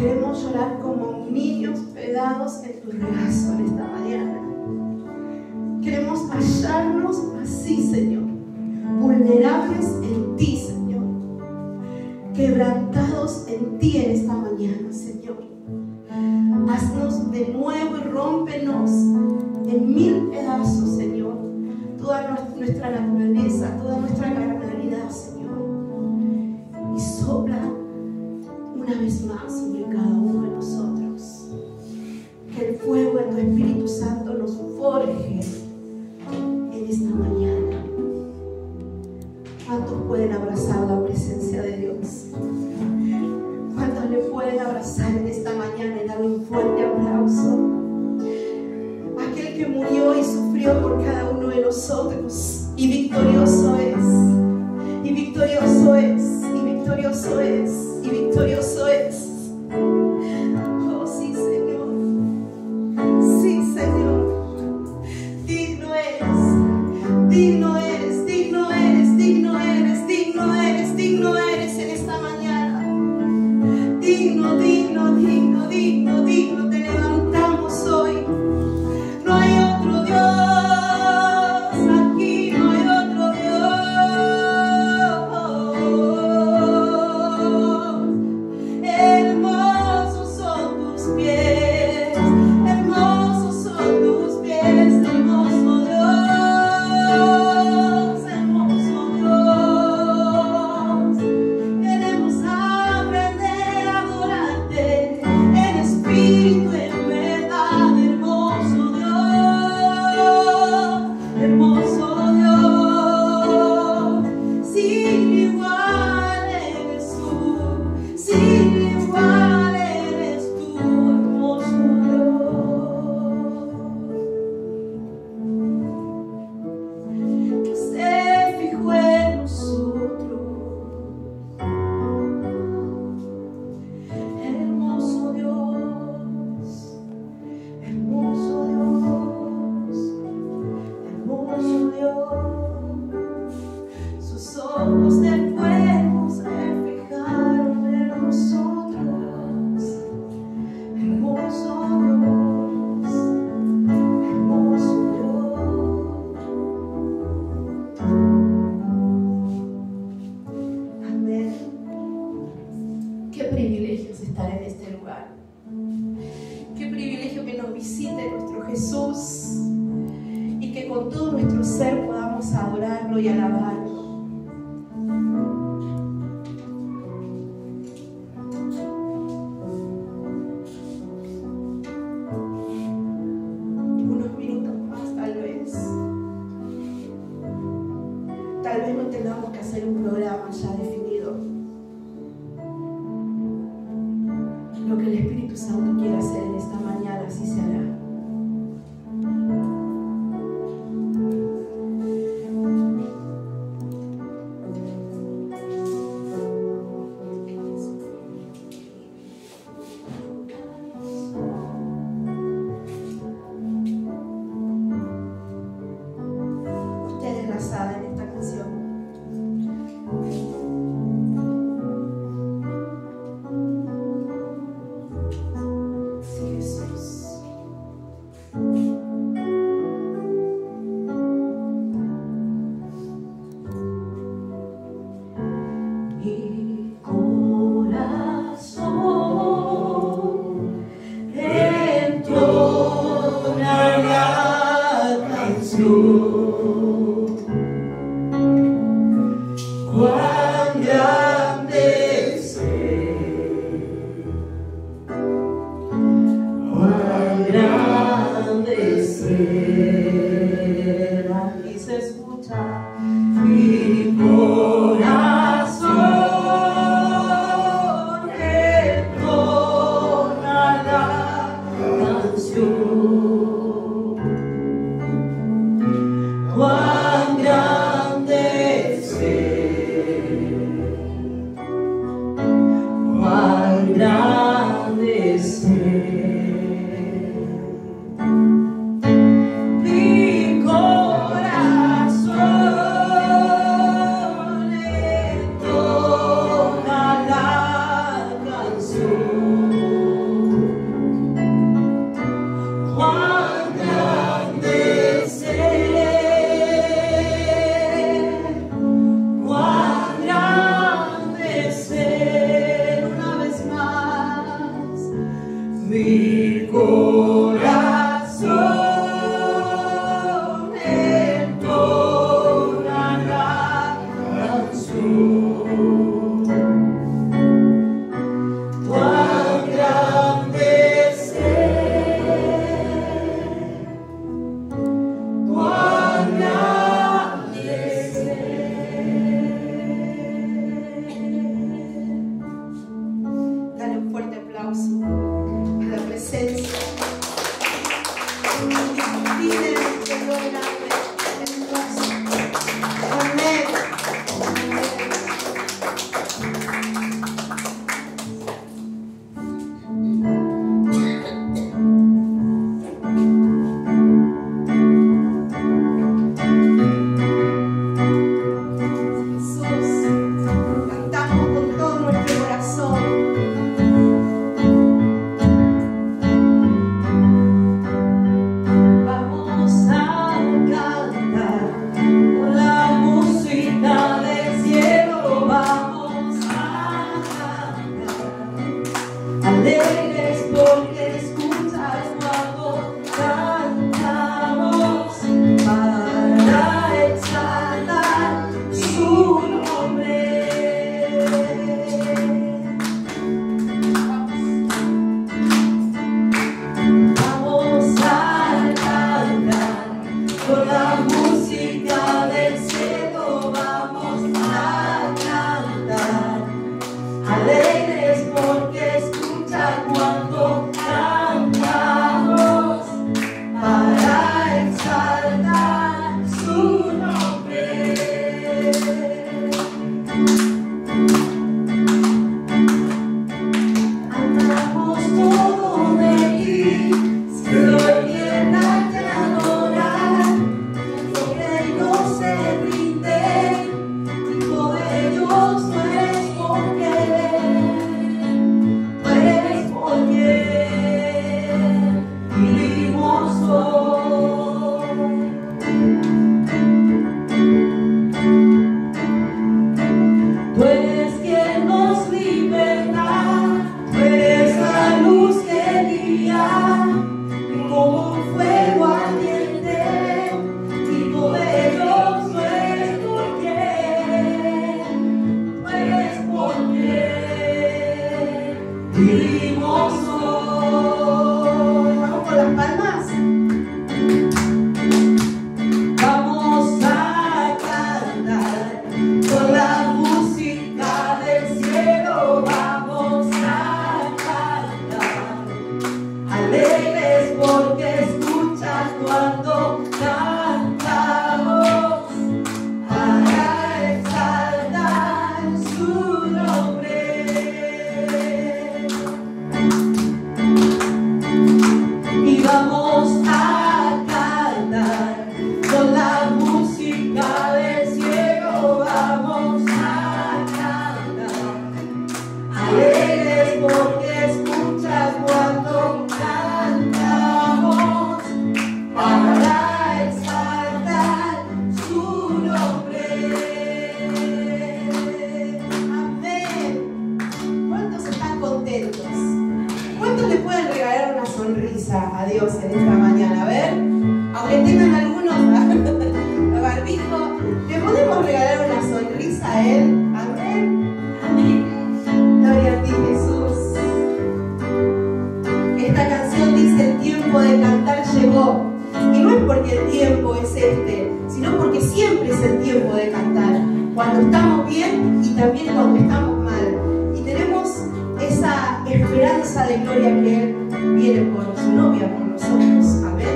queremos llorar como niños hospedados en tu regazo en esta mañana. Queremos hallarnos así, Señor, vulnerables en ti, Señor, quebrantados en ti en esta mañana, Señor. Haznos de nuevo y rómpenos en 1000 pedazos, Señor, toda nuestra naturaleza, toda nuestra carnalidad, Señor, y sopla una vez más sobre cada uno de nosotros. Que el fuego de tu Espíritu Santo nos forje en esta mañana. ¿Cuántos pueden abrazar la presencia de Dios? ¿Cuántos le pueden abrazar en esta mañana y darle un fuerte aplauso? Aquel que murió y sufrió por cada uno de nosotros, y victorioso es, y victorioso es, y victorioso es, y victorioso es. Oh, sí, Señor. Sí, Señor. Digno eres, digno eres, digno eres, digno eres, digno eres, digno eres en esta mañana. Digno, digno, digno, digno, digno, te levantamos hoy. No hay otro Dios aquí, no hay otro Dios. Hermosos son tus pies, hermosos son tus pies, hermoso Dios, hermoso Dios. Queremos aprender a adorarte en espíritu, en verdad, hermoso Dios, hermoso Dios. Sin igual eres tú, sin igual eres tú, hermoso Dios. Que se fijó en nosotros. Hermoso Dios, hermoso Dios, hermoso Dios. Sus ojos de fuego se fijaron en nosotros. Hermoso Dios, hermoso Dios. Amén. Qué privilegio es estar en este lugar. Qué privilegio que nos visite nuestro Jesús y que con todo nuestro ser podamos adorarlo y alabarlo. Unos minutos más, tal vez. Tal vez no tengamos que hacer un programa ya definido. Lo que el Espíritu Santo quiere hacer en esta mañana, así se hará. Ustedes la saben esta canción. Sí, Jesús. Mi corazón entona la canción. Cuán grande es Él, cuán grande es Él. Aquí se escucha mi corazón entona la canción. Cuán grande es Él, cuán grande es Él. Mi corazón entona la canción. mi corazón entonará canción. Cuán grande es Él, cuán grande es Él. Dale un fuerte aplauso a la presencia indiscutible del Señor grande, hermoso. Amén. Jesús, cantamos con todo nuestro corazón. Vamos a cantar con la música del cielo, vamos a cantar alegres porque escuchas cuando cantamos para exaltar su nombre. Vamos a cantar con la música del cielo, vamos a cantar alegres porque escucha cuando cantamos para exaltar su nombre. Amamos todo de ti, cielo y tierra te adoran, sobre ellos se rinden, hijo de Dios no eres porque vivimos hoy. Tú eres quien nos liberta, tú eres la luz que guía, como un fuego ardiente, hijo de Dios no eres porque vivimos hoy. Vamos con las palmas. Vamos a cantar con la música del cielo, vamos a cantar alegres porque escuchas cuando cantamos para exaltar su nombre. Y vamos a cantar con la música del cielo, vamos a cantar alegres porque escuchas cuando cantamos para exaltar su nombre. Amén. ¿Cuántos están contentos? ¿Cuántos le pueden regalar una sonrisa a Dios en esta mañana? A ver, aunque tengan algunos barbijo, ¿le podemos regalar una sonrisa a Él? Amén. Amén. Gloria a ti, Jesús. Esta canción dice: el tiempo de cantar llegó. Y no es porque el tiempo es este, sino porque siempre es el tiempo de cantar. Cuando estamos bien y también cuando estamos mal. Y tenemos esa esperanza de gloria que Él viene por su novia, por nosotros. Amén.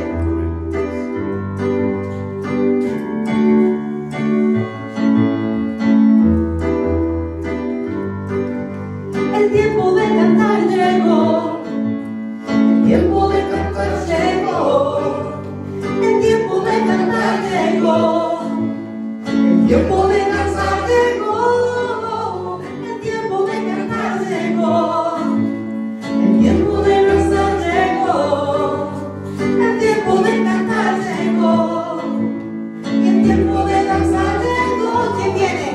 El tiempo de cantar llegó. El tiempo de cantar llegó. El tiempo de cantar llegó. El tiempo de danzar llegó. El tiempo de cantar llegó. El tiempo de danzar llegó. El tiempo de cantar llegó. Y el tiempo de danzar llegó. ¿Quién viene?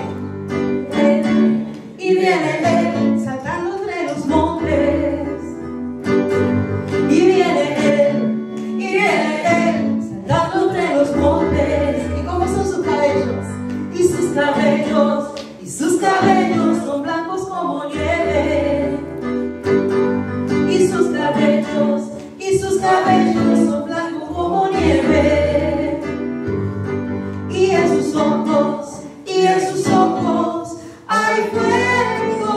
Y viene Él saltando entre los montes. cabellos son blancos como nieve, y en sus ojos hay fuego.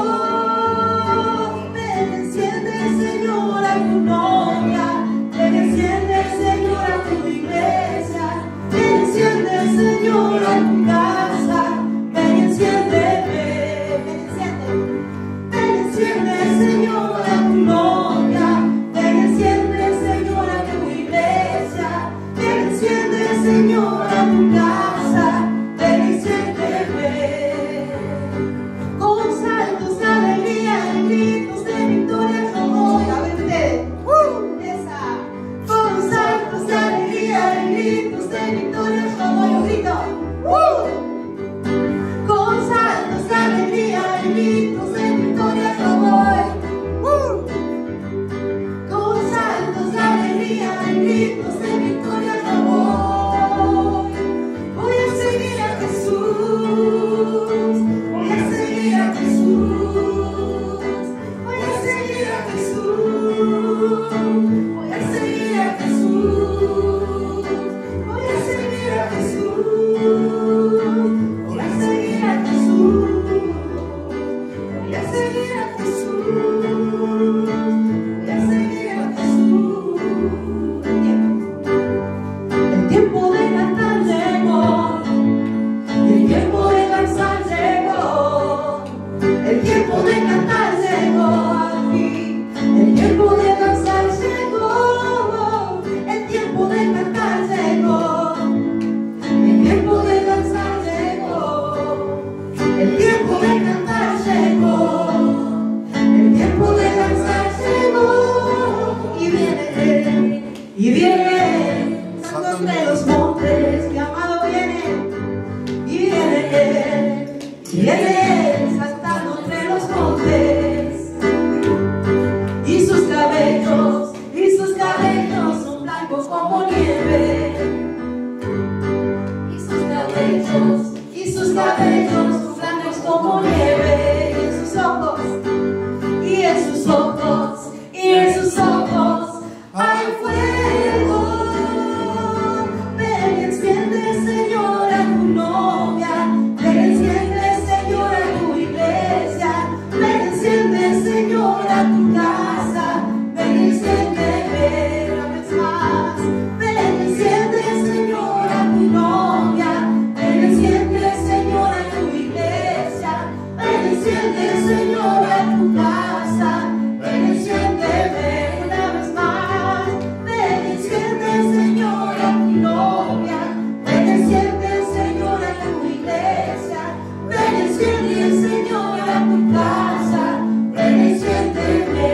Ven, enciende, Señor, a tu novia. Ven, enciende, Señor, a tu iglesia. Ven, enciende, Señor, a tu casa. Ven, enciende, Señor, a tu novia. Ven, enciende, Señor, a tu iglesia. Ven, enciende, Señor, a tu casa. Ven, enciende, con saltos de alegría y gritos de victoria yo voy a verte. Esa. Con saltos de alegría y gritos de victoria yo voy a grito. Con saltos de alegría y gritos de victoria yo voy. Con saltos de alegría y gritos de victoria yo voy. Voy a seguir a Jesús. Voy a seguir a Jesús. Voy a seguir a Jesús. Voy a seguir a Jesús. Voy a seguir a Jesús. Voy a seguir a Jesús. Voy a seguir a Jesús. Voy a seguir a Jesús. El tiempo de cantar llegó. El tiempo de danzar llegó. El tiempo de cantar llegó aquí. El tiempo de danzar llegó. El tiempo de cantar llegó. El tiempo de danzar llegó. El tiempo de cantar llegó. El tiempo de danzar llegó. Y viene Él, santo entre los montes, mi amado viene. Y viene Él, saltando entre los montes. Y sus cabellos son blancos como nieve. Y sus cabellos son blancos como nieve. Y en sus ojos hay fuego. Ven, enciende, Señor, a tu novia. Ven, enciende, Señor, a tu iglesia. Ven, enciende, Señor, a tu casa. Ven, enciende, una vez más. Ven, enciende, Señor, a tu novia. Ven, enciende, Señor, a tu iglesia. Ven, enciende, Señor, a tu casa. Ven, enciende, una vez más. Ven, enciende, Señor, a tu novia. Ven, enciende, Señor, a tu iglesia. Ven, enciende, Señor, a tu casa. Ven, enciende,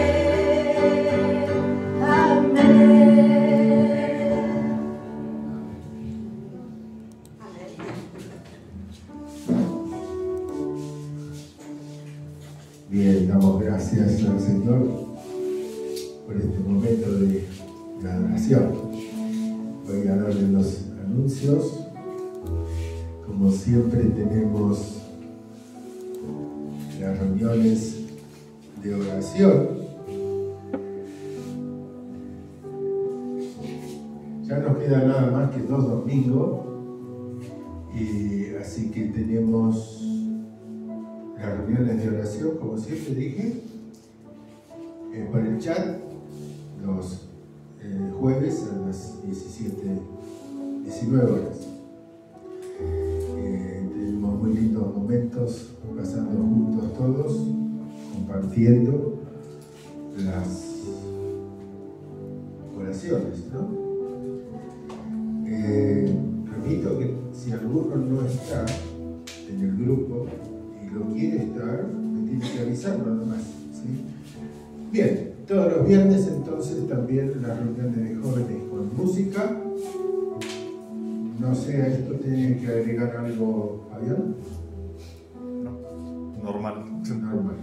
Bien, damos gracias al Señor por este momento de adoración. Voy a darle los anuncios. Como siempre tenemos las reuniones de oración. Ya nos queda nada más que 2 domingos, y así que tenemos las reuniones de oración, como siempre dije, por el chat, los jueves a las 19 horas. Tenemos muy lindos momentos, pasando juntos todos, compartiendo las oraciones, ¿no? Repito que si alguno no está en el grupo y lo quiere estar, me tiene que avisar nada más, ¿sí? Bien, todos los viernes entonces también las reuniones de jóvenes con música. No sé, a esto tienen que agregar algo, Fabián. No, normal. Normal.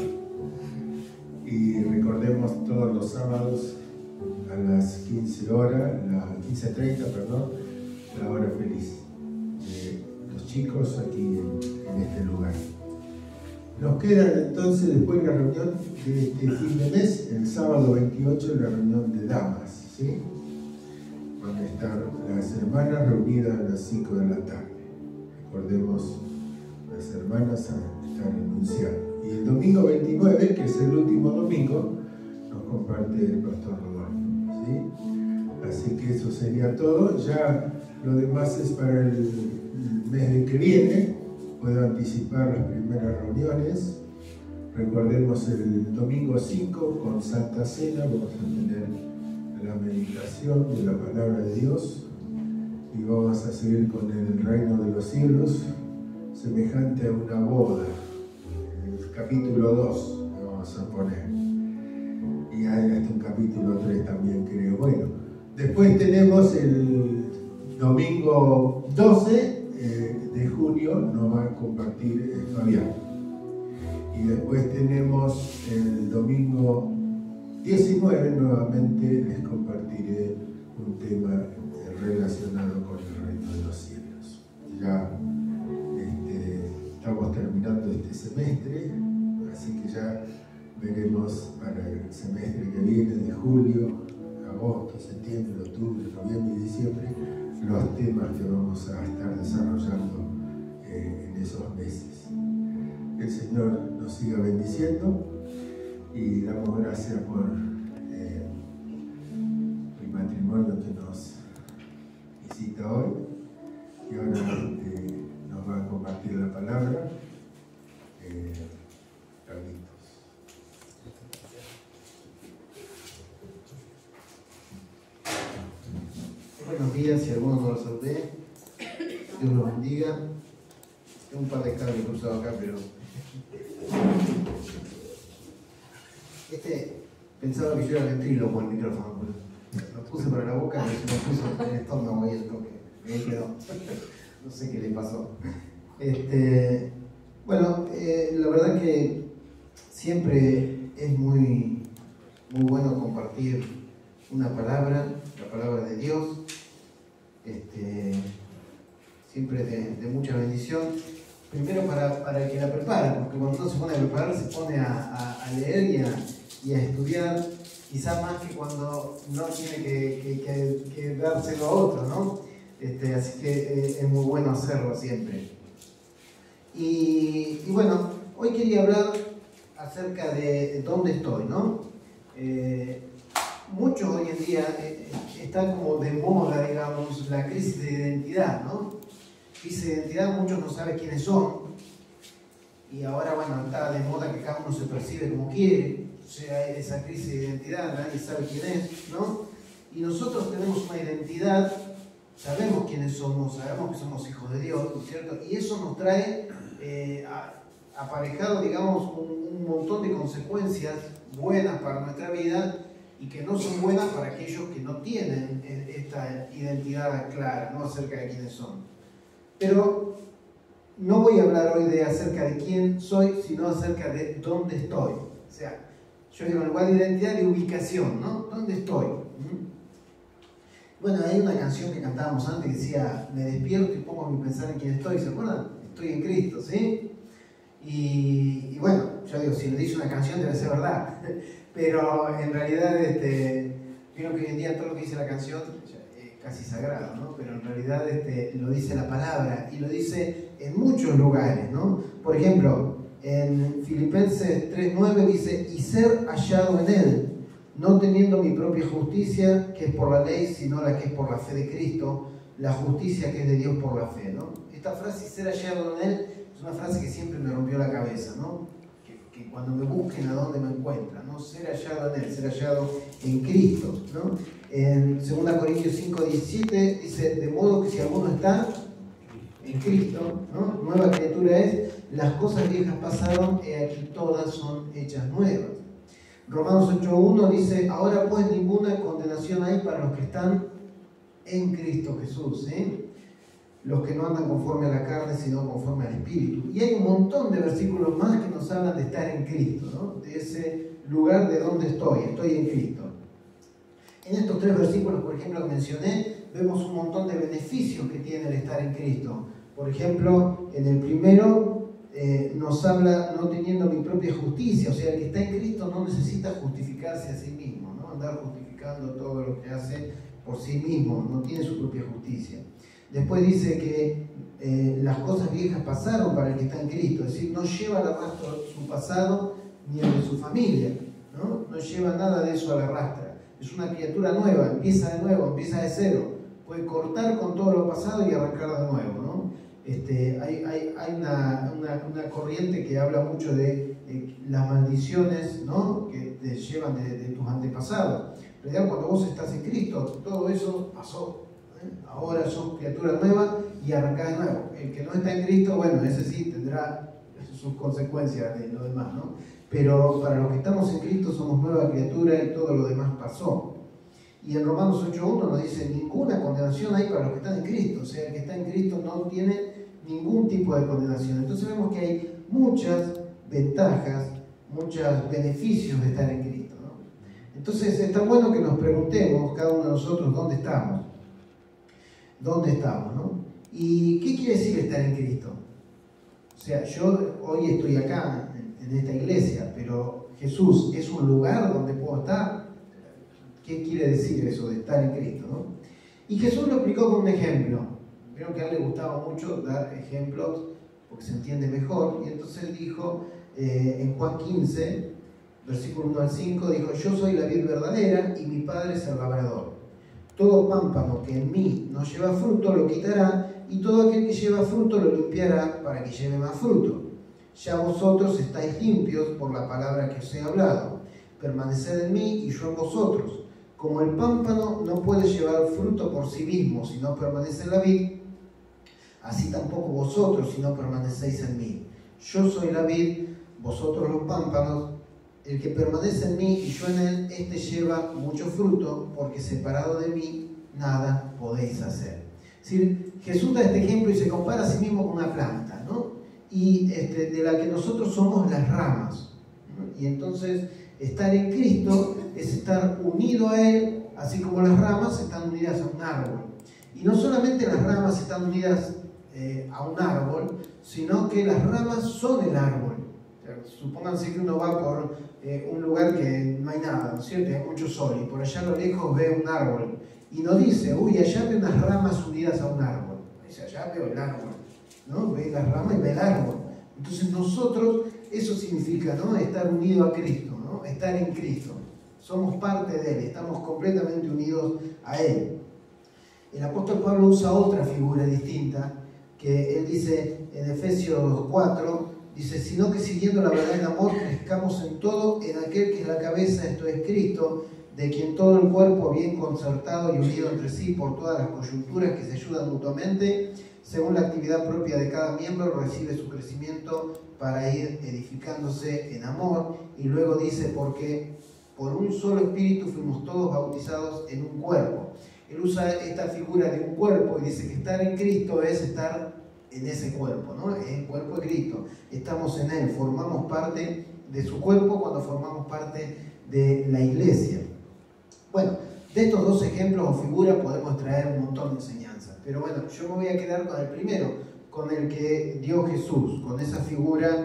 Y recordemos todos los sábados a las 15 horas, las 15:30, perdón, la hora feliz de los chicos aquí en este lugar. Nos queda entonces después la reunión de este fin de mes, el sábado 28, la reunión de damas, ¿sí? ¿sí? Van a estar las hermanas reunidas a las 5 de la tarde. Recordemos, las hermanas están anunciando. Y el domingo 29, que es el último domingo, nos comparte el pastor Rodolfo, ¿sí? Así que eso sería todo. Ya lo demás es para el mes que viene. Puedo anticipar las primeras reuniones. Recordemos el domingo 5 con Santa Cena, vamos a tener la meditación de la palabra de Dios y vamos a seguir con el reino de los cielos, semejante a una boda, el capítulo 2 que vamos a poner, y hay hasta un capítulo 3 también, creo. Bueno, después tenemos el domingo 12 de junio, nos va a compartir Fabián. Y después tenemos el domingo 19, nuevamente les compartiré un tema relacionado con el reino de los cielos. Ya estamos terminando este semestre, así que ya veremos para el semestre que viene, de julio, agosto, septiembre, octubre, noviembre y diciembre, los temas que vamos a estar desarrollando en esos meses. Que el Señor nos siga bendiciendo y damos gracias por el matrimonio que nos visita hoy y ahora nos va a compartir la palabra. Carlitos. Buenos días, si alguno no lo saludé, Dios los bendiga. Tengo un par de cables cruzados acá, pero pensaba que yo era ventríloco con el micrófono, pero lo puse para la boca y se lo puso en el estómago y el toque. Ahí quedó. No sé qué le pasó. Bueno, la verdad que siempre es muy bueno compartir una palabra, la palabra de Dios. Siempre de mucha bendición. Primero para el que la prepara, porque cuando uno se pone a preparar, se pone a leer y a estudiar, quizá más que cuando no tiene que dárselo a otro, ¿no? Así que es muy bueno hacerlo siempre. Y bueno, hoy quería hablar acerca de dónde estoy, ¿no? Muchos hoy en día están como de moda, digamos, la crisis de identidad, ¿no? Crisis de identidad, muchos no saben quiénes son, y ahora, bueno, está de moda que cada uno se percibe como quiere, o sea, esa crisis de identidad, nadie sabe quién es, ¿no? Y nosotros tenemos una identidad, sabemos quiénes somos, sabemos que somos hijos de Dios, ¿no es cierto? Y eso nos trae aparejado, digamos, un montón de consecuencias buenas para nuestra vida y que no son buenas para aquellos que no tienen esta identidad clara, ¿no? Acerca de quiénes son. Pero no voy a hablar hoy acerca de quién soy, sino acerca de dónde estoy. O sea, yo digo en lugar de identidad, de ubicación, ¿no? ¿Dónde estoy? Bueno, hay una canción que cantábamos antes que decía: me despierto y pongo a mi pensar en quién estoy. ¿Se acuerdan? Estoy en Cristo, ¿sí? Y bueno, yo digo, si lo dice una canción debe ser verdad. Pero en realidad, creo que hoy en día todo lo que dice la canción casi sagrado, ¿no? Pero en realidad lo dice la palabra y lo dice en muchos lugares, ¿no? Por ejemplo, en Filipenses 3:9 dice: y ser hallado en Él, no teniendo mi propia justicia, que es por la ley, sino la que es por la fe de Cristo, la justicia que es de Dios por la fe, ¿no? Esta frase, ser hallado en Él, es una frase que siempre me rompió la cabeza, ¿no? Que cuando me busquen a dónde me encuentran, ¿no? Ser hallado en Él, ser hallado en Cristo, ¿no? En 2 Corintios 5:17 dice: de modo que si alguno está en Cristo, ¿no? Nueva criatura es, las cosas viejas pasaron, he aquí todas son hechas nuevas. Romanos 8:1 dice: ahora pues ninguna condenación hay para los que están en Cristo Jesús, ¿eh? Los que no andan conforme a la carne, sino conforme al Espíritu. Y hay un montón de versículos más que nos hablan de estar en Cristo, ¿no? De ese lugar de donde estoy en Cristo. En estos 3 versículos, por ejemplo, que mencioné, vemos un montón de beneficios que tiene el estar en Cristo. Por ejemplo, en el primero nos habla no teniendo mi propia justicia, o sea, el que está en Cristo no necesita justificarse a sí mismo, ¿no? Andar justificando todo lo que hace por sí mismo, no tiene su propia justicia. Después dice que las cosas viejas pasaron para el que está en Cristo, es decir, no lleva al arrastro su pasado ni el de su familia, no lleva nada de eso a la arrastra. Es una criatura nueva, empieza de nuevo, empieza de cero, puede cortar con todo lo pasado y arrancar de nuevo, ¿no? Hay una corriente que habla mucho de las maldiciones, ¿no?, que te llevan de tus antepasados. En realidad, cuando vos estás en Cristo, todo eso pasó. Ahora sos criatura nueva y arrancás de nuevo. El que no está en Cristo, bueno, ese sí tendrá sus consecuencias de lo demás, ¿no? Pero para los que estamos en Cristo somos nueva criatura y todo lo demás pasó. Y en Romanos 8.1 nos dice, ninguna condenación hay para los que están en Cristo. O sea, el que está en Cristo no tiene ningún tipo de condenación. Entonces vemos que hay muchas ventajas, muchos beneficios de estar en Cristo, ¿no? Entonces está bueno que nos preguntemos, cada uno de nosotros, ¿dónde estamos? ¿Dónde estamos, no? ¿Y qué quiere decir estar en Cristo? O sea, yo hoy estoy acá, en esta iglesia, pero Jesús es un lugar donde puedo estar. ¿Qué quiere decir eso de estar en Cristo, no? Y Jesús lo explicó con un ejemplo. Creo que a él le gustaba mucho dar ejemplos porque se entiende mejor. Y entonces él dijo, en Juan 15, versículo 1 al 5, dijo, yo soy la vid verdadera y mi Padre es el labrador. Todo pámpano que en mí no lleva fruto lo quitará, y todo aquel que lleva fruto lo limpiará para que lleve más fruto. Ya vosotros estáis limpios por la palabra que os he hablado. Permaneced en mí y yo en vosotros. Como el pámpano no puede llevar fruto por sí mismo si no permanece en la vid, así tampoco vosotros si no permanecéis en mí. Yo soy la vid, vosotros los pámpanos. El que permanece en mí y yo en él, este lleva mucho fruto, porque separado de mí nada podéis hacer. Es decir, Jesús da este ejemplo y se compara a sí mismo con una planta, ¿no? Y de la que nosotros somos las ramas, ¿no? Y entonces estar en Cristo es estar unido a Él, así como las ramas están unidas a un árbol. Y no solamente las ramas están unidas a un árbol, sino que las ramas son el árbol. O sea, supónganse que uno va por un lugar que no hay nada, ¿no es cierto? Hay mucho sol y por allá a lo lejos ve un árbol y no dice, uy, allá veo unas ramas unidas a un árbol. Dice, allá veo el árbol, ¿no? Ve las ramas y ve el árbol. Entonces nosotros, eso significa, ¿no?, estar unido a Cristo, ¿no? Estar en Cristo. Somos parte de Él, estamos completamente unidos a Él. El apóstol Pablo usa otra figura distinta, que él dice en Efesios 4, dice, sino que siguiendo la verdad en amor, crezcamos en todo en aquel que es la cabeza, esto es Cristo, de quien todo el cuerpo, bien concertado y unido entre sí por todas las coyunturas que se ayudan mutuamente, según la actividad propia de cada miembro, recibe su crecimiento para ir edificándose en amor. Y luego dice, porque por un solo espíritu fuimos todos bautizados en un cuerpo. Él usa esta figura de un cuerpo y dice que estar en Cristo es estar en ese cuerpo, ¿no? Es el cuerpo de Cristo. Estamos en Él, formamos parte de su cuerpo cuando formamos parte de la iglesia. Bueno, de estos dos ejemplos o figuras podemos traer un montón de enseñanzas, pero bueno, yo me voy a quedar con el primero, con el que dio Jesús, con esa figura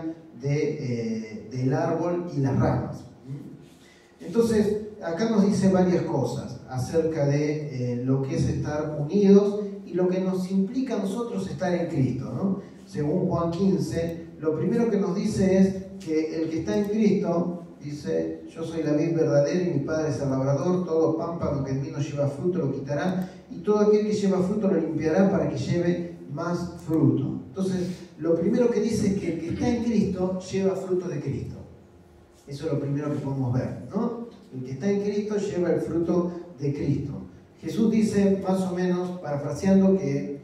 del árbol y las ramas. Entonces, acá nos dice varias cosas acerca de lo que es estar unidos y lo que nos implica a nosotros estar en Cristo, ¿no? Según Juan 15, lo primero que nos dice es que el que está en Cristo, dice, yo soy la vid verdadera y mi Padre es el labrador, todo pámpano que en mí no lleva fruto lo quitará, y todo aquel que lleva fruto lo limpiará para que lleve más fruto. Entonces, lo primero que dice es que el que está en Cristo lleva fruto de Cristo. Eso es lo primero que podemos ver, ¿no? El que está en Cristo lleva el fruto de Cristo. Jesús dice, más o menos, parafraseando, que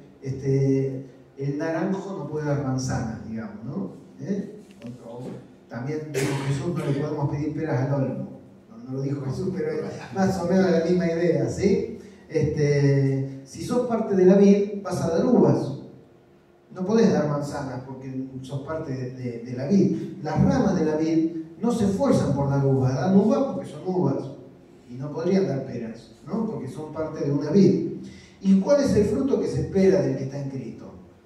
el naranjo no puede dar manzana, digamos, ¿no? También dijo Jesús, no le podemos pedir peras al olmo. No lo dijo Jesús, pero es más o menos la misma idea, ¿sí? Si sos parte de la vid, vas a dar uvas. No podés dar manzanas porque sos parte de la vid. Las ramas de la vid no se esfuerzan por dar uvas, dan uvas porque son uvas. Y no podrían dar peras, ¿no? Porque son parte de una vid. ¿Y cuál es el fruto que se espera del que está en Cristo?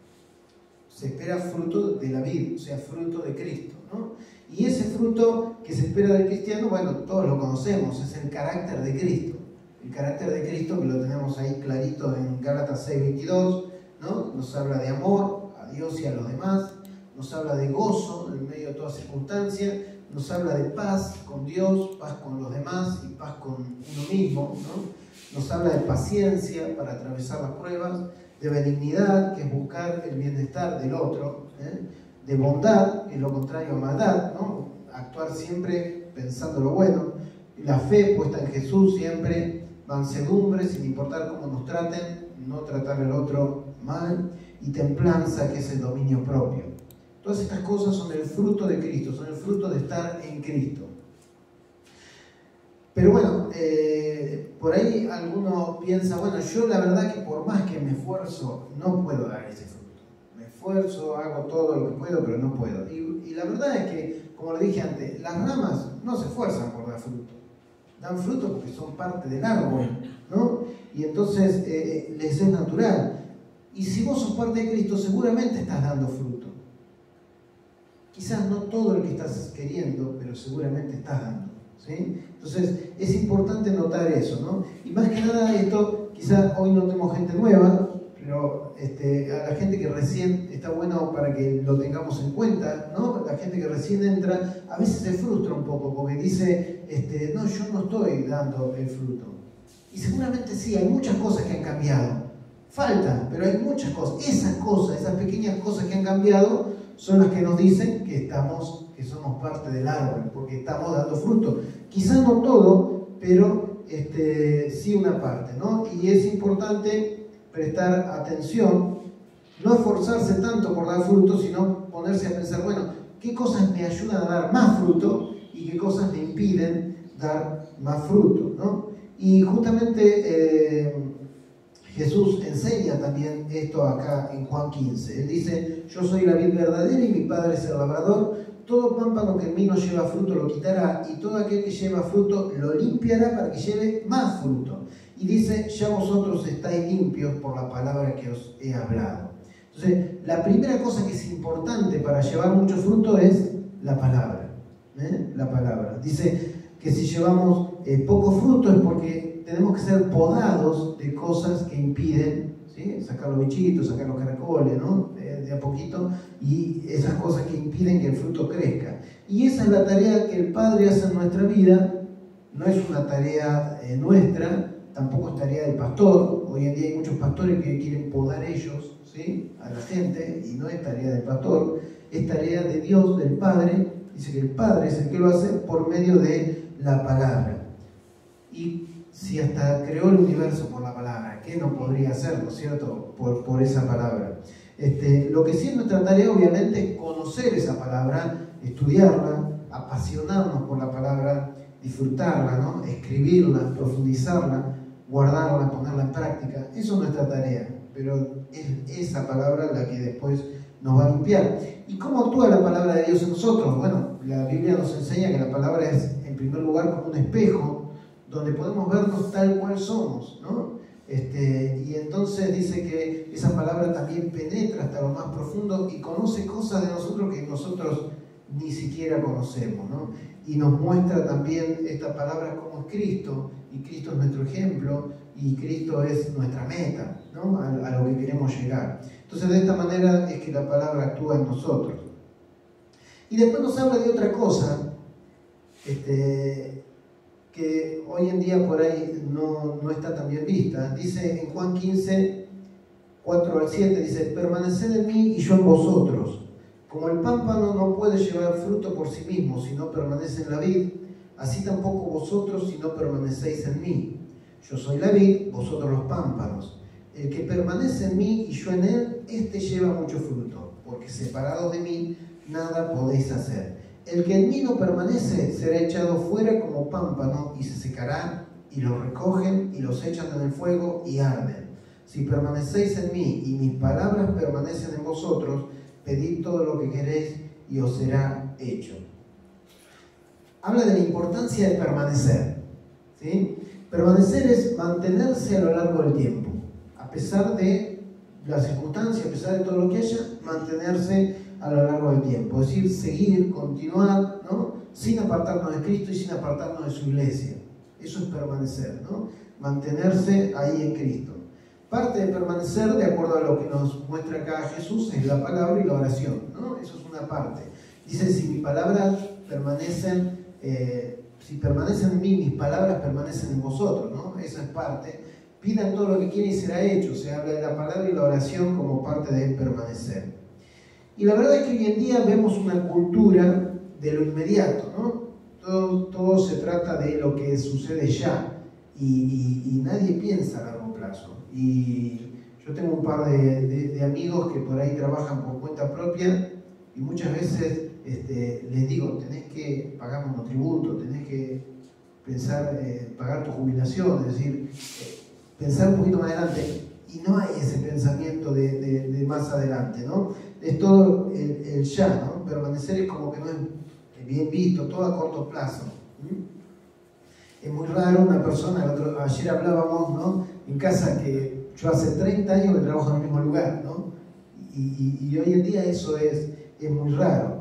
Se espera fruto de la vid, o sea, fruto de Cristo, ¿no? Y ese fruto que se espera del cristiano, bueno, todos lo conocemos, es el carácter de Cristo. El carácter de Cristo, que lo tenemos ahí clarito en Gálatas 6:22, ¿no? Nos habla de amor a Dios y a los demás, nos habla de gozo en medio de toda circunstancia, nos habla de paz con Dios, paz con los demás y paz con uno mismo, ¿no? Nos habla de paciencia para atravesar las pruebas, de benignidad, que es buscar el bienestar del otro, de bondad, que es lo contrario a maldad, ¿no? Actuar siempre pensando lo bueno, la fe puesta en Jesús siempre, mansedumbre sin importar cómo nos traten, no tratar al otro mal, y templanza, que es el dominio propio. Todas estas cosas son el fruto de Cristo, son el fruto de estar en Cristo. Pero bueno, por ahí alguno piensa, bueno, yo la verdad que por más que me esfuerzo, no puedo dar ese fruto. Me esfuerzo, hago todo lo que puedo, pero no puedo. Y la verdad es que, como le dije antes, las ramas no se esfuerzan por dar fruto. Dan fruto porque son parte del árbol, ¿no? Y entonces les es natural. Y si vos sos parte de Cristo, seguramente estás dando fruto. Quizás no todo lo que estás queriendo, pero seguramente estás dando, ¿sí? Entonces es importante notar eso, ¿no? Y más que nada esto, quizás hoy no tenemos gente nueva, pero a la gente que recién está bueno para que lo tengamos en cuenta, ¿no? La gente que recién entra a veces se frustra un poco porque dice, no, yo no estoy dando el fruto. Y seguramente sí, hay muchas cosas que han cambiado. Faltan, pero hay muchas cosas. Esas pequeñas cosas que han cambiado son las que nos dicen que somos parte del árbol, porque estamos dando fruto. Quizás no todo, pero sí una parte, ¿no? Y es importante prestar atención, no esforzarse tanto por dar fruto, sino ponerse a pensar, bueno, ¿qué cosas me ayudan a dar más fruto y qué cosas me impiden dar más fruto, ¿no? Y justamente Jesús enseña también esto acá en Juan 15. Él dice, yo soy la vid verdadera y mi Padre es el labrador. Todo pámpano que en mí no lleva fruto lo quitará, y todo aquel que lleva fruto lo limpiará para que lleve más fruto. Y dice, ya vosotros estáis limpios por la palabra que os he hablado. Entonces, la primera cosa que es importante para llevar mucho fruto es la palabra. La palabra. Dice que si llevamos poco fruto es porque tenemos que ser podados de cosas que impiden, ¿sí? Sacar los bichitos, sacar los caracoles, ¿no? De a poquito, y esas cosas que impiden que el fruto crezca. Y esa es la tarea que el Padre hace en nuestra vida. No es una tarea nuestra, tampoco es tarea del pastor. Hoy en día hay muchos pastores que quieren podar ellos, ¿sí? A la gente, y no es tarea del pastor, es tarea de Dios, del Padre. Dice que el Padre es el que lo hace por medio de la palabra. Y si hasta creó el universo por la palabra, ¿qué no podría hacerlo, cierto? Por esa palabra. Lo que sí es nuestra tarea, obviamente, es conocer esa palabra, estudiarla, apasionarnos por la palabra, disfrutarla, ¿no? Escribirla, profundizarla, guardarla, ponerla en práctica. Eso es nuestra tarea, pero es esa palabra la que después nos va a limpiar. ¿Y cómo actúa la palabra de Dios en nosotros? Bueno, la Biblia nos enseña que la palabra es, en primer lugar, como un espejo, donde podemos vernos tal cual somos, ¿no? Y entonces dice que esa palabra también penetra hasta lo más profundo y conoce cosas de nosotros que nosotros ni siquiera conocemos, ¿no? Y nos muestra también esta palabra cómo es Cristo, y Cristo es nuestro ejemplo, y Cristo es nuestra meta, ¿no? A lo que queremos llegar. Entonces, de esta manera es que la palabra actúa en nosotros. Y después nos habla de otra cosa, que hoy en día por ahí no está tan bien vista. Dice en Juan 15, 4 al 7, dice, permaneced en mí y yo en vosotros. Como el pámpano no puede llevar fruto por sí mismo si no permanece en la vid, así tampoco vosotros si no permanecéis en mí. Yo soy la vid, vosotros los pámpanos. El que permanece en mí y yo en él, éste lleva mucho fruto, porque separados de mí nada podéis hacer. El que en mí no permanece será echado fuera como pámpano y se secará, y los recogen y los echan en el fuego y arden. Si permanecéis en mí y mis palabras permanecen en vosotros, pedid todo lo que queréis y os será hecho. Habla de la importancia de permanecer, ¿sí? Permanecer es mantenerse a lo largo del tiempo, a pesar de las circunstancias, a pesar de todo lo que haya, mantenerse a lo largo del tiempo, es decir, seguir, continuar, ¿no? Sin apartarnos de Cristo y sin apartarnos de su iglesia. Eso es permanecer, ¿no? Mantenerse ahí en Cristo. Parte de permanecer, de acuerdo a lo que nos muestra acá Jesús, es la palabra y la oración, ¿no? Eso es una parte. Dice, si mis palabras permanecen, si permanecen en mí, mis palabras permanecen en vosotros, ¿no? Esa es parte. Pidan todo lo que quieran y será hecho. Se habla de la palabra y la oración como parte de permanecer. Y la verdad es que hoy en día vemos una cultura de lo inmediato, ¿no? Todo se trata de lo que sucede ya y nadie piensa a largo plazo. Y yo tengo un par de amigos que por ahí trabajan por cuenta propia y muchas veces les digo, tenés que pagar monotributo, tenés que pensar, pagar tu jubilación, es decir, pensar un poquito más adelante. Y no hay ese pensamiento de más adelante, ¿no? Es todo el ya, ¿no? Permanecer es como que no es bien visto, todo a corto plazo. Es muy raro una persona, ayer hablábamos, ¿no? En casa, que yo hace 30 años que trabajo en el mismo lugar, ¿no? Y hoy en día eso es muy raro.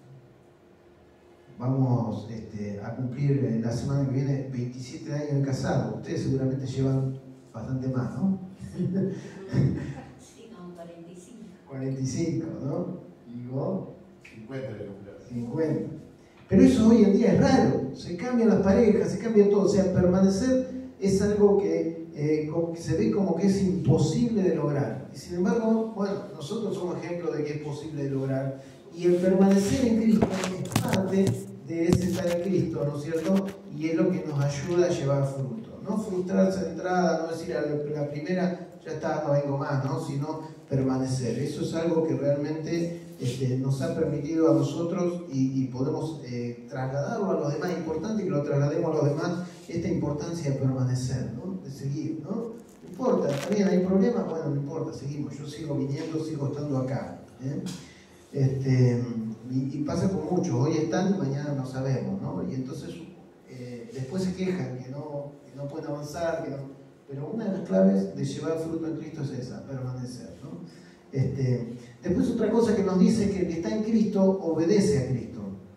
Vamos a cumplir la semana que viene 27 años de casado. Ustedes seguramente llevan bastante más, ¿no? Sí, no, 45. 45, ¿no? Digo, 50 de cumpleaños. 50. Pero eso hoy en día es raro. Se cambian las parejas, se cambia todo. O sea, permanecer es algo que se ve como que es imposible de lograr. Y sin embargo, bueno, nosotros somos ejemplo de que es posible de lograr. Y el permanecer en Cristo es parte de ese estar en Cristo, ¿no es cierto? Y es lo que nos ayuda a llevar fruto. No frustrarse de entrada, no decir a la primera, ya está, no vengo más, ¿no? Sino permanecer. Eso es algo que realmente nos ha permitido a nosotros y podemos trasladarlo a los demás. Es importante que lo traslademos a los demás, esta importancia de permanecer, ¿no? De seguir, ¿no? No importa, también hay problemas, bueno, no importa, seguimos. Yo sigo viniendo, sigo estando acá. Y pasa con muchos, hoy están y mañana no sabemos, ¿no? Y entonces después se quejan que no pueden avanzar, pero una de las claves de llevar fruto en Cristo es esa, permanecer, ¿no? Después otra cosa que nos dice que el que está en Cristo obedece a Cristo.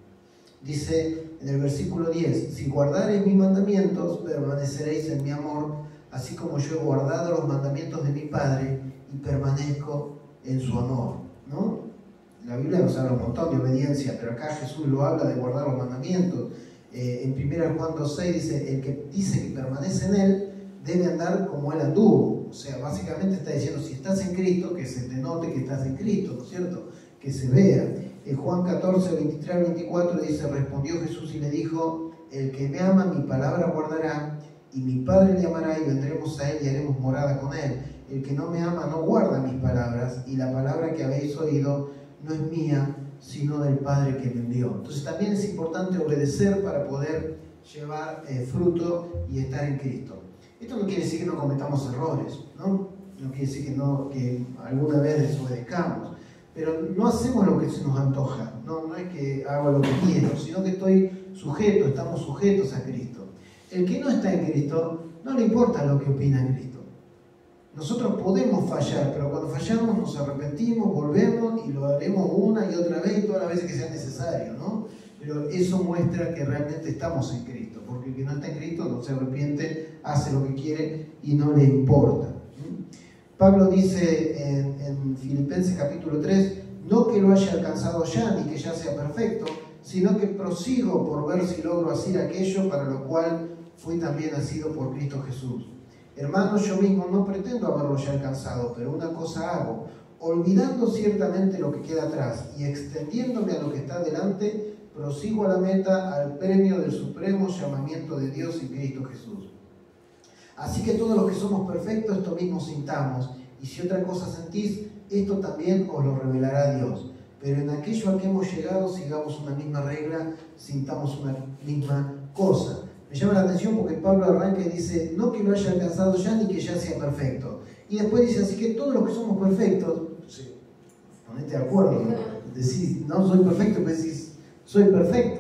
Dice en el versículo 10, si guardareis mis mandamientos, permaneceréis en mi amor, así como yo he guardado los mandamientos de mi Padre y permanezco en su amor, ¿no? La Biblia nos habla un montón de obediencia, pero acá Jesús lo habla de guardar los mandamientos. En 1 Juan 2:6 dice, el que dice que permanece en Él, debe andar como Él anduvo. O sea, básicamente está diciendo, si estás en Cristo, que se te note que estás en Cristo, ¿no es cierto? Que se vea. En Juan 14:23-24 dice, respondió Jesús y le dijo, el que me ama, mi palabra guardará, y mi Padre le amará, y vendremos a Él y haremos morada con Él. El que no me ama no guarda mis palabras, y la palabra que habéis oído no es mía, sino del Padre que me envió. Entonces también es importante obedecer para poder llevar fruto y estar en Cristo. Esto no quiere decir que no cometamos errores, ¿no? No quiere decir que alguna vez desobedezcamos, pero no hacemos lo que se nos antoja, no es que hago lo que quiero, sino que estamos sujetos a Cristo. El que no está en Cristo, no le importa lo que opina Cristo. Nosotros podemos fallar, pero cuando fallamos nos arrepentimos, volvemos y lo haremos una y otra vez y todas las veces que sea necesario, ¿no? Pero eso muestra que realmente estamos en Cristo, porque el que no está en Cristo no se arrepiente, hace lo que quiere y no le importa. Pablo dice en Filipenses capítulo 3, no que lo haya alcanzado ya ni que ya sea perfecto, sino que prosigo por ver si logro hacer aquello para lo cual fui también nacido por Cristo Jesús. Hermanos, yo mismo no pretendo haberlo ya alcanzado, pero una cosa hago, olvidando ciertamente lo que queda atrás y extendiéndome a lo que está delante, prosigo a la meta, al premio del supremo llamamiento de Dios en Cristo Jesús. Así que todos los que somos perfectos, esto mismo sintamos, y si otra cosa sentís, esto también os lo revelará Dios. Pero en aquello a que hemos llegado, sigamos una misma regla, sintamos una misma cosa. Me llama la atención porque Pablo arranca y dice, no que lo haya alcanzado ya ni que ya sea perfecto. Y después dice, así que todos los que somos perfectos, sí, ponete de acuerdo, decís, no soy perfecto, pero decís, soy perfecto.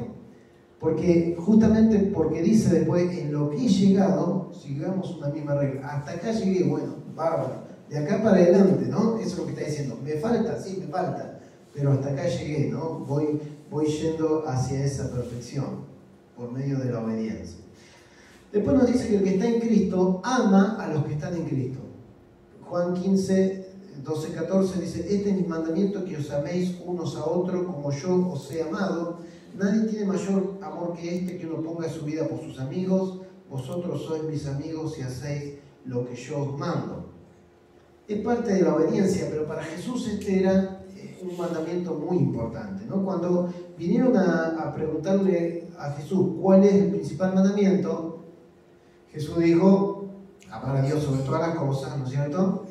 Justamente porque dice después, en lo que he llegado, sigamos una misma regla. Hasta acá llegué, bueno, bárbaro. De acá para adelante, ¿no? Eso es lo que está diciendo. ¿Me falta? Sí, me falta. Pero hasta acá llegué, ¿no? Voy yendo hacia esa perfección por medio de la obediencia. Después nos dice que el que está en Cristo ama a los que están en Cristo. Juan 15, 12, 14 dice: este es mi mandamiento, que os améis unos a otros como yo os he amado. Nadie tiene mayor amor que este, que uno ponga su vida por sus amigos. Vosotros sois mis amigos si hacéis lo que yo os mando. Es parte de la obediencia, pero para Jesús este era un mandamiento muy importante, ¿no? Cuando vinieron a preguntarle a Jesús cuál es el principal mandamiento, Jesús dijo: amar a Dios sobre todas las cosas, ¿no es cierto?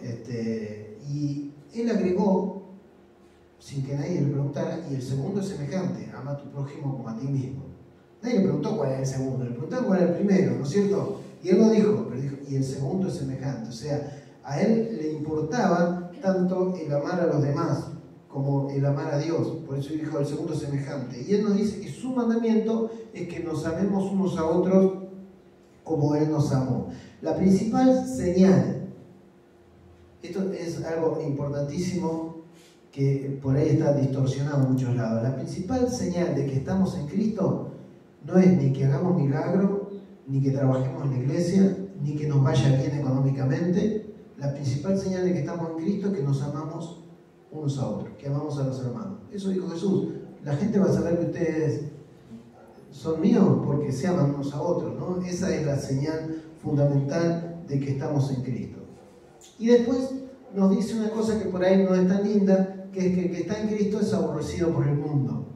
Y él agregó, sin que nadie le preguntara, y el segundo es semejante: ama a tu prójimo como a ti mismo. Nadie le preguntó cuál era el segundo, le preguntaron cuál era el primero, ¿no es cierto? Y él lo dijo, pero dijo: y el segundo es semejante. O sea, a él le importaba tanto el amar a los demás como el amar a Dios. Por eso dijo: el segundo es semejante. Y él nos dice que su mandamiento es que nos amemos unos a otros como él nos amó. La principal señal, esto es algo importantísimo que por ahí está distorsionado en muchos lados. La principal señal de que estamos en Cristo no es ni que hagamos milagro, ni que trabajemos en la iglesia, ni que nos vaya bien económicamente. La principal señal de que estamos en Cristo es que nos amamos unos a otros, que amamos a los hermanos. Eso dijo Jesús: la gente va a saber que ustedes son míos porque se aman unos a otros, ¿no? Esa es la señal fundamental de que estamos en Cristo. Y después nos dice una cosa que por ahí no es tan linda, que es que el que está en Cristo es aborrecido por el mundo.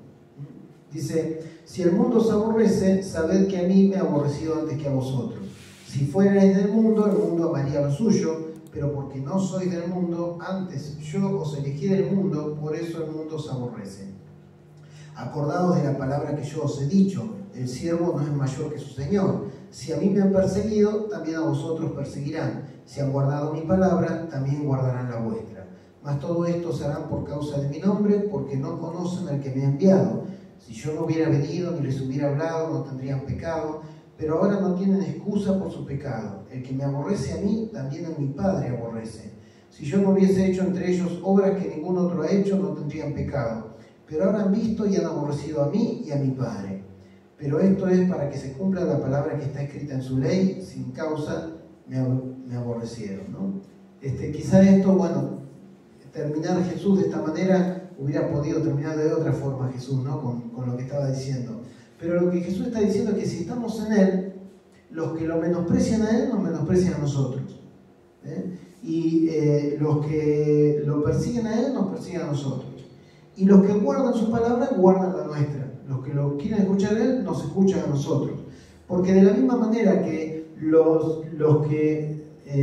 Dice: si el mundo os aborrece, sabed que a mí me ha aborrecido antes que a vosotros. Si fuerais del mundo, el mundo amaría lo suyo, pero porque no sois del mundo, antes yo os elegí del mundo, por eso el mundo os aborrece. Acordaos de la palabra que yo os he dicho: el siervo no es mayor que su señor. Si a mí me han perseguido, también a vosotros perseguirán. Si han guardado mi palabra, también guardarán la vuestra. Mas todo esto se harán por causa de mi nombre, porque no conocen al que me ha enviado. Si yo no hubiera venido ni les hubiera hablado, no tendrían pecado, pero ahora no tienen excusa por su pecado. El que me aborrece a mí, también a mi Padre aborrece. Si yo no hubiese hecho entre ellos obras que ningún otro ha hecho, no tendrían pecado. Pero ahora han visto y han aborrecido a mí y a mi Padre. Pero esto es para que se cumpla la palabra que está escrita en su ley: sin causa me aborrecieron, ¿no? Quizá esto, bueno, terminar Jesús de esta manera, hubiera podido terminar de otra forma Jesús, ¿no? Con lo que estaba diciendo. Pero lo que Jesús está diciendo es que si estamos en Él, los que lo menosprecian a Él, nos menosprecian a nosotros. Y los que lo persiguen a Él, nos persiguen a nosotros. Y los que guardan su palabra, guardan la nuestra. Los que lo quieren escuchar a Él, nos escuchan a nosotros. Porque de la misma manera que los que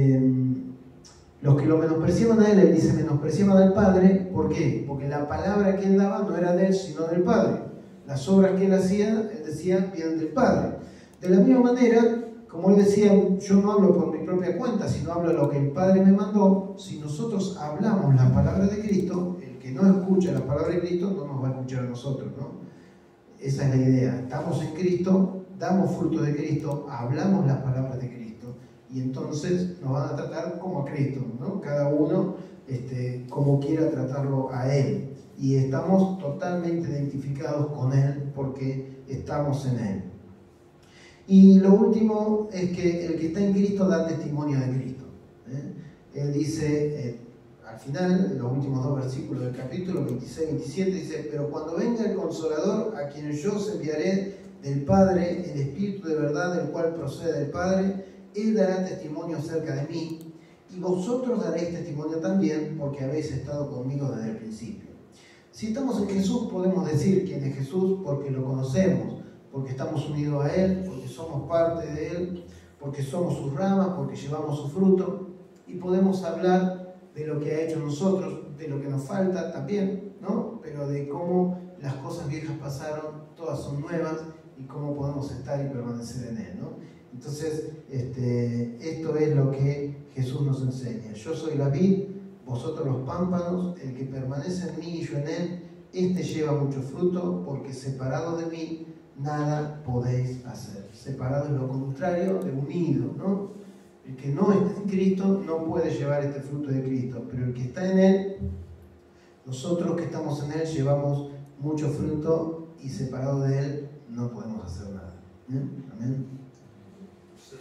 lo menospreciaban a Él, Él dice, menospreciaban al Padre. ¿Por qué? Porque la palabra que Él daba no era de Él, sino del Padre. Las obras que Él hacía, Él decía, vienen del Padre. De la misma manera, como Él decía: yo no hablo por mi propia cuenta, sino hablo lo que el Padre me mandó. Si nosotros hablamos la palabra de Cristo, el que no escucha la palabra de Cristo no nos va a escuchar a nosotros, ¿no? Esa es la idea. Estamos en Cristo, damos fruto de Cristo, hablamos las palabras de Cristo, y entonces nos van a tratar como a Cristo, ¿no? Cada uno como quiera tratarlo a Él. Y estamos totalmente identificados con Él porque estamos en Él. Y lo último es que el que está en Cristo da testimonio de Cristo. Él dice, al final, en los últimos 2 versículos del capítulo 26-27, dice: pero cuando venga el Consolador, a quien yo os enviaré del Padre, el Espíritu de verdad, el cual procede del Padre, Él dará testimonio acerca de mí, y vosotros daréis testimonio también, porque habéis estado conmigo desde el principio. Si estamos en Jesús, podemos decir quién es Jesús porque lo conocemos, porque estamos unidos a Él, porque somos parte de Él, porque somos sus ramas, porque llevamos su fruto, y podemos hablar de lo que ha hecho nosotros, de lo que nos falta también, ¿no? Pero de cómo las cosas viejas pasaron, todas son nuevas, y cómo podemos estar y permanecer en Él, ¿no? Entonces, esto es lo que Jesús nos enseña. Yo soy la vid, vosotros los pámpanos. El que permanece en mí y yo en él, este lleva mucho fruto, porque separado de mí nada podéis hacer. Separado es lo contrario de unido, ¿no? El que no está en Cristo no puede llevar este fruto de Cristo, pero el que está en Él, nosotros que estamos en Él llevamos mucho fruto, y separado de Él no podemos hacer nada. ¿Amén? Sí.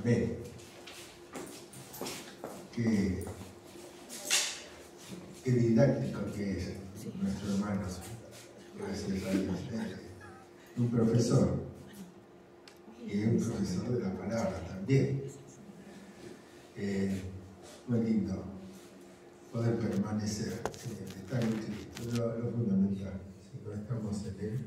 Amén. Qué didáctico que es nuestro hermano. Gracias a Dios. Un profesor. Y un profesor de la palabra también. Muy lindo poder permanecer, estar en Cristo, lo fundamental. Si no estamos en Él,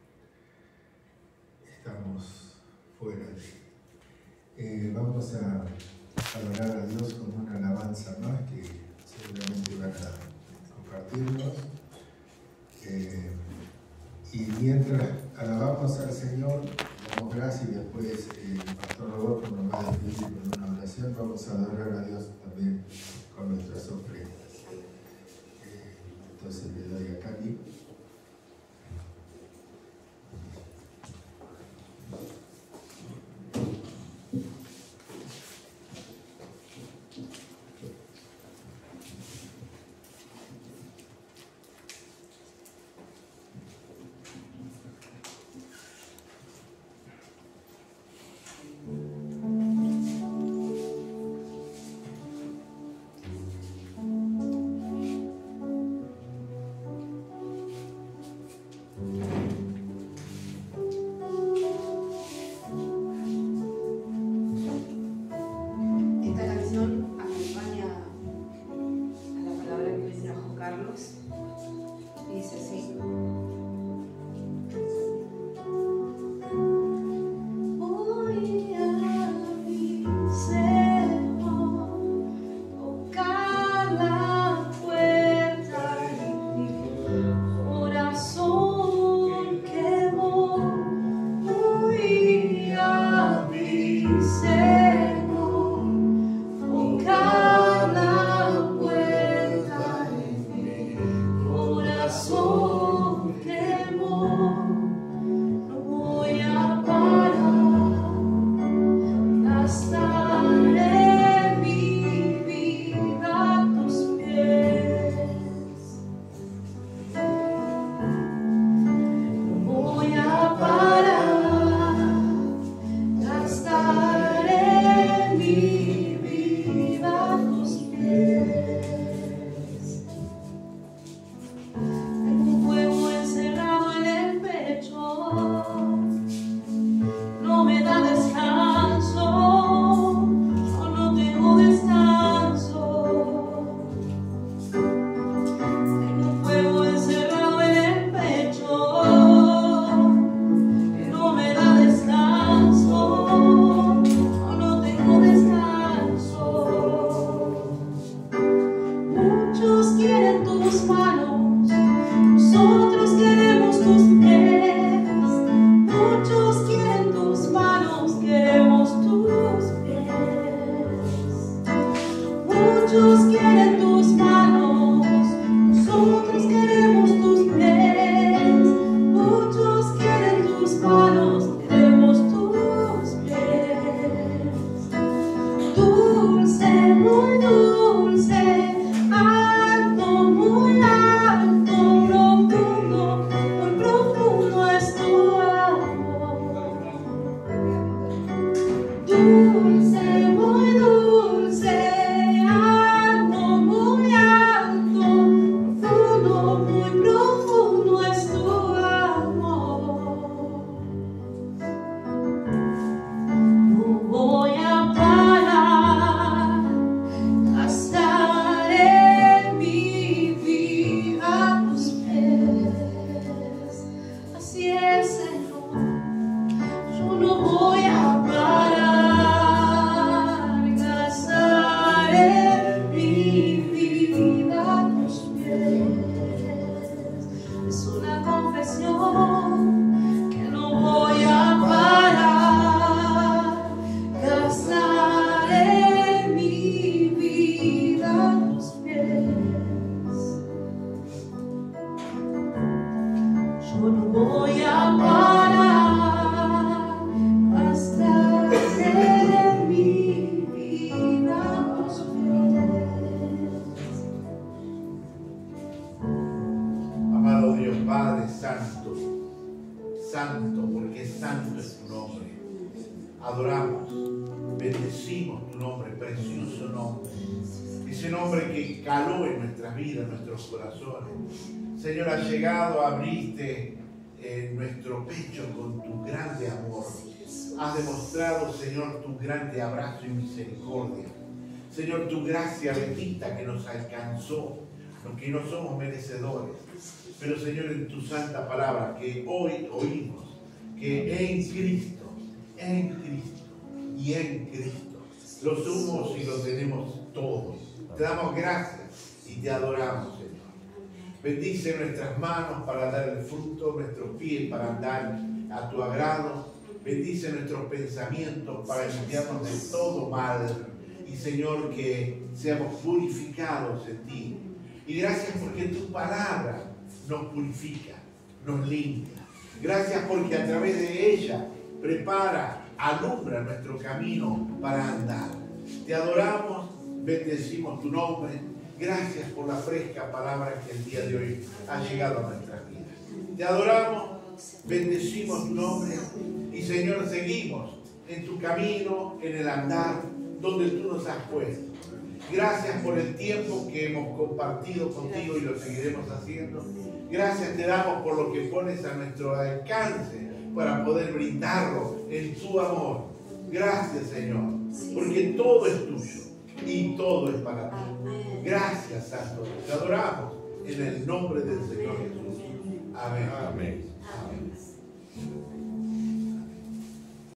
estamos fuera de Él. Vamos a adorar a Dios con una alabanza más que seguramente van a compartirnos. Y mientras alabamos al Señor, damos gracias y después el pastor Rodolfo nos va a despedir con una oración. Vamos a adorar a Dios también con nuestras ofrendas. Entonces le doy a Cali. bendecimos tu nombre, precioso nombre. Ese nombre que caló en nuestras vidas, en nuestros corazones. Señor, has llegado, abriste nuestro pecho con tu grande amor. Has demostrado, Señor, tu grande abrazo y misericordia. Señor, tu gracia bendita que nos alcanzó, aunque no somos merecedores. Pero, Señor, en tu santa palabra que hoy oímos, que en Cristo y en Cristo lo somos y lo tenemos todos. Te damos gracias y te adoramos, Señor. Bendice nuestras manos para dar el fruto, nuestros pies para andar a tu agrado. Bendice nuestros pensamientos para limpiarnos de todo mal. Y, Señor, que seamos purificados en ti. Y gracias porque tu palabra nos purifica, nos limpia. Gracias porque a través de ella prepara, alumbra nuestro camino para andar. Te adoramos, bendecimos tu nombre. Gracias por la fresca palabra que el día de hoy ha llegado a nuestras vidas. Te adoramos, bendecimos tu nombre y, Señor, seguimos en tu camino, en el andar donde tú nos has puesto. Gracias por el tiempo que hemos compartido contigo y lo seguiremos haciendo. Gracias te damos por lo que pones a nuestro alcance para poder brindarlo en tu amor. Gracias, Señor, porque todo es tuyo y todo es para ti. Gracias, Santo. Te adoramos en el nombre del Señor Jesús. Amén. Amén. Amén.